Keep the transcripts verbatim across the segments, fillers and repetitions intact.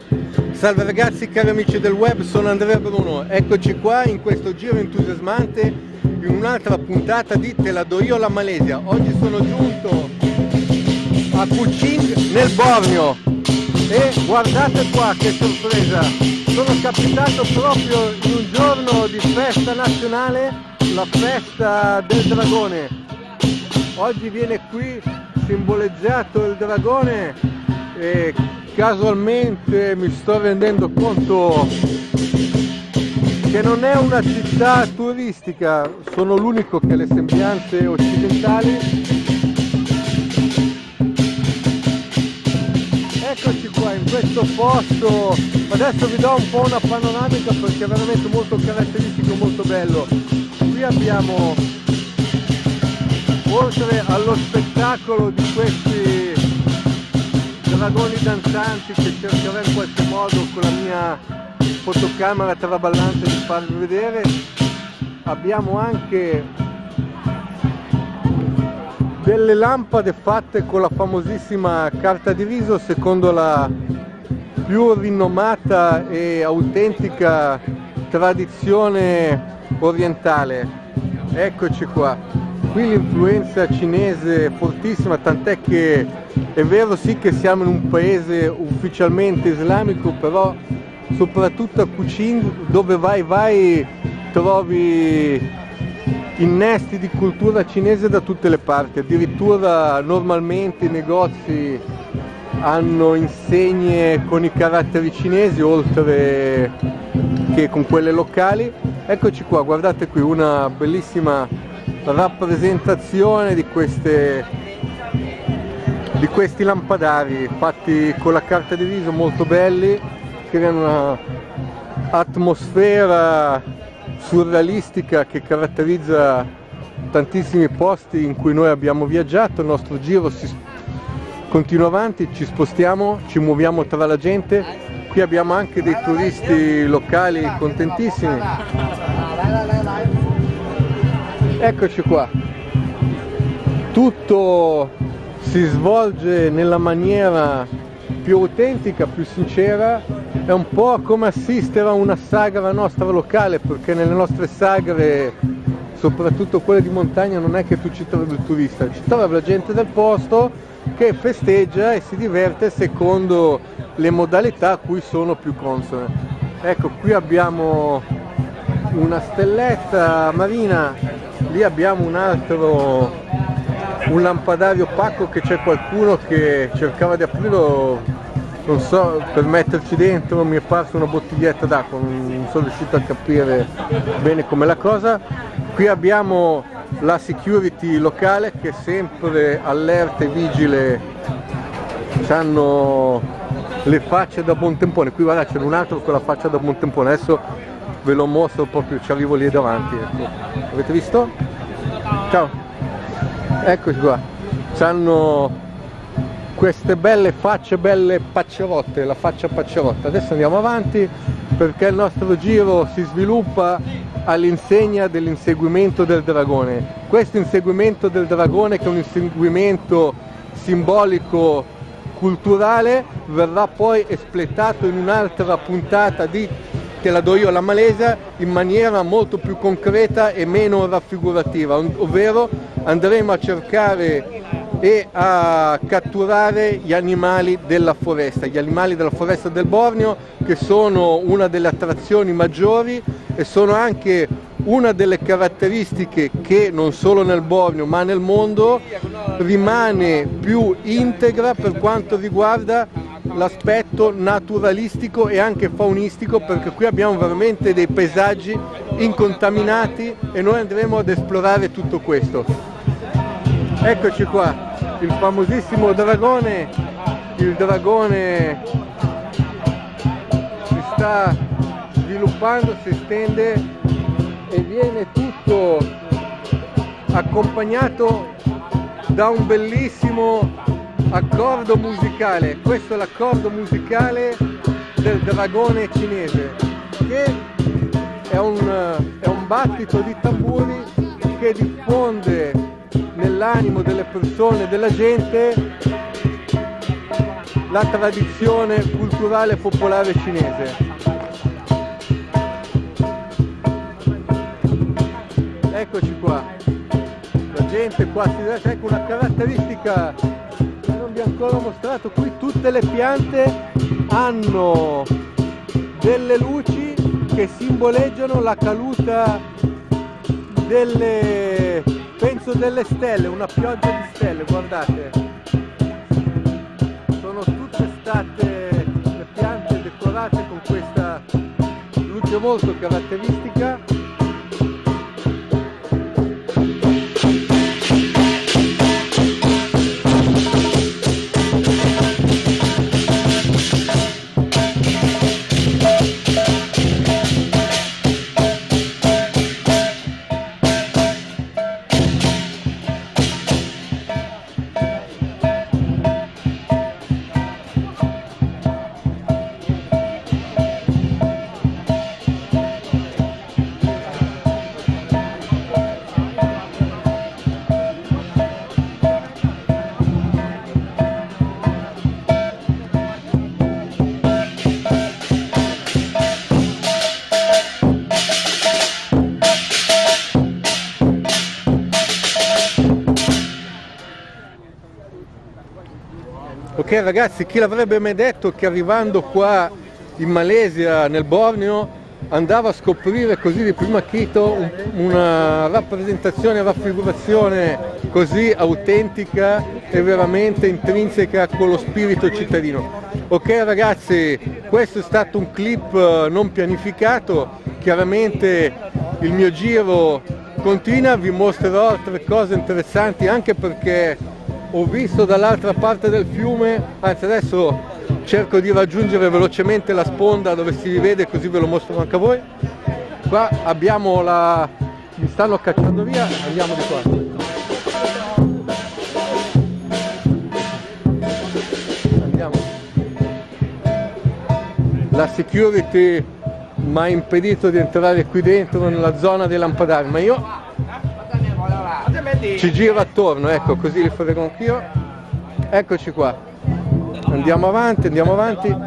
Salve ragazzi, cari amici del web, sono Andrea Bruno, eccoci qua in questo giro entusiasmante in un'altra puntata di Te la do io la Malesia. Oggi sono giunto a Kuching nel Borneo e guardate qua che sorpresa, sono capitato proprio in un giorno di festa nazionale, la festa del dragone. Oggi viene qui simboleggiato il dragone e casualmente mi sto rendendo conto che non è una città turistica, sono l'unico che ha le sembianze occidentali. Eccoci qua in questo posto, adesso vi do un po' una panoramica perché è veramente molto caratteristico, molto bello. Qui abbiamo, oltre allo spettacolo di questi dragoni danzanti che cercherò in qualche modo con la mia fotocamera traballante di farvi vedere, abbiamo anche delle lampade fatte con la famosissima carta di riso secondo la più rinomata e autentica tradizione orientale. Eccoci qua, qui l'influenza cinese è fortissima, tant'è che è vero sì che siamo in un paese ufficialmente islamico, però soprattutto a Kuching dove vai vai trovi innesti di cultura cinese da tutte le parti, addirittura normalmente i negozi hanno insegne con i caratteri cinesi oltre che con quelle locali. Eccoci qua, guardate qui una bellissima rappresentazione di queste di questi lampadari fatti con la carta di riso, molto belli, creano una atmosfera surrealistica che caratterizza tantissimi posti in cui noi abbiamo viaggiato. Il nostro giro si continua avanti, ci spostiamo, ci muoviamo tra la gente. Qui abbiamo anche dei turisti locali contentissimi. Eccoci qua, tutto si svolge nella maniera più autentica, più sincera. È un po' come assistere a una sagra nostra locale, perché nelle nostre sagre, soprattutto quelle di montagna, non è che tu ci trovi il turista, ci trovi la gente del posto che festeggia e si diverte secondo le modalità a cui sono più consone. Ecco, qui abbiamo una stelletta marina, lì abbiamo un altro, un lampadario opaco che c'è qualcuno che cercava di aprirlo, non so, per metterci dentro mi è parsa una bottiglietta d'acqua, non sono riuscito a capire bene com'è la cosa. Qui abbiamo la security locale che è sempre allerta e vigile, hanno le facce da buon tempone. Qui guarda, c'è un altro con la faccia da buon tempone, adesso ve lo mostro proprio, ci arrivo lì davanti, ecco. Avete visto? Ciao! Eccoci qua, hanno queste belle facce, belle paccerotte, la faccia paccerotta. Adesso andiamo avanti perché il nostro giro si sviluppa all'insegna dell'inseguimento del dragone. Questo inseguimento del dragone, che è un inseguimento simbolico culturale, verrà poi espletato in un'altra puntata di Te la do io la Malesia in maniera molto più concreta e meno raffigurativa, ovvero andremo a cercare e a catturare gli animali della foresta, gli animali della foresta del Borneo, che sono una delle attrazioni maggiori e sono anche una delle caratteristiche che non solo nel Borneo ma nel mondo rimane più integra per quanto riguarda l'aspetto naturalistico e anche faunistico, perché qui abbiamo veramente dei paesaggi incontaminati e noi andremo ad esplorare tutto questo. Eccoci qua, il famosissimo dragone, il dragone si sta sviluppando, si estende e viene tutto accompagnato da un bellissimo accordo musicale. Questo è l'accordo musicale del dragone cinese, che è un, è un battito di tamburi che diffonde nell'animo delle persone, della gente, la tradizione culturale e popolare cinese. Eccoci qua, la gente qua si vede, ecco una caratteristica che non vi ho ancora mostrato, qui tutte le piante hanno delle luci che simboleggiano la caduta delle, penso delle stelle, una pioggia di stelle, guardate, sono tutte state le piante decorate con questa luce molto caratteristica. Ok ragazzi, chi l'avrebbe mai detto che arrivando qua in Malesia, nel Borneo, andava a scoprire così di primo acchito una rappresentazione, raffigurazione così autentica e veramente intrinseca con lo spirito cittadino. Ok ragazzi, questo è stato un clip non pianificato, chiaramente il mio giro continua, vi mostrerò altre cose interessanti anche perché ho visto dall'altra parte del fiume, anzi adesso cerco di raggiungere velocemente la sponda dove si rivede, così ve lo mostro anche a voi. Qua abbiamo la... mi stanno cacciando via, andiamo di qua. Andiamo. La security mi ha impedito di entrare qui dentro nella zona dei lampadari, ma io ci giro attorno, ecco, così li frego anch'io. Eccoci qua, andiamo avanti, andiamo avanti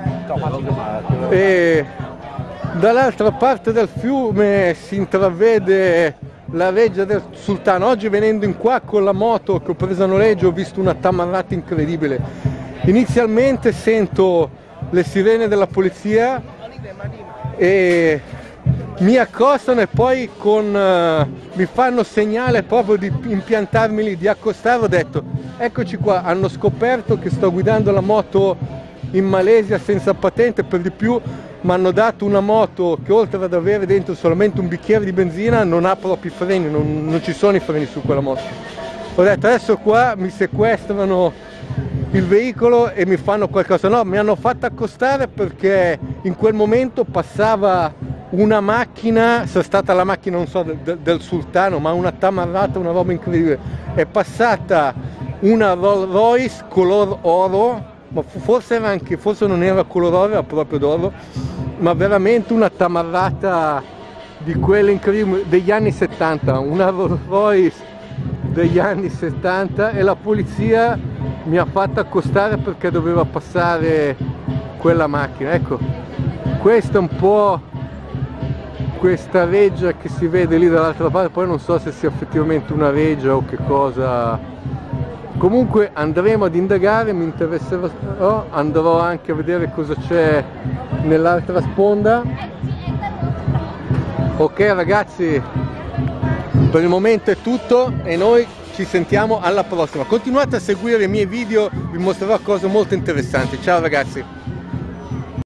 e dall'altra parte del fiume si intravede la reggia del sultano. Oggi venendo in qua con la moto che ho preso a noleggio ho visto una tamarrata incredibile. Inizialmente sento le sirene della polizia e mi accostano e poi con, uh, mi fanno segnale proprio di impiantarmi lì, di accostare. Ho detto eccoci qua, hanno scoperto che sto guidando la moto in Malesia senza patente, per di più mi hanno dato una moto che oltre ad avere dentro solamente un bicchiere di benzina non ha proprio i freni, non, non ci sono i freni su quella moto. Ho detto adesso qua mi sequestrano il veicolo e mi fanno qualcosa. No, mi hanno fatto accostare perché in quel momento passava una macchina, sia stata la macchina non so del, del sultano, ma una tamarrata, una roba incredibile. È passata una Rolls Royce color oro, ma forse era anche, forse non era color oro, era proprio d'oro, ma veramente una tamarrata di quelle incredibili degli anni settanta, una Rolls Royce degli anni settanta, e la polizia mi ha fatto accostare perché doveva passare quella macchina. Ecco, questo è un po' questa reggia che si vede lì dall'altra parte, poi non so se sia effettivamente una reggia o che cosa. Comunque andremo ad indagare, mi interesserò, andrò anche a vedere cosa c'è nell'altra sponda. Ok ragazzi, per il momento è tutto e noi ci sentiamo alla prossima. Continuate a seguire i miei video, vi mostrerò cose molto interessanti. Ciao ragazzi!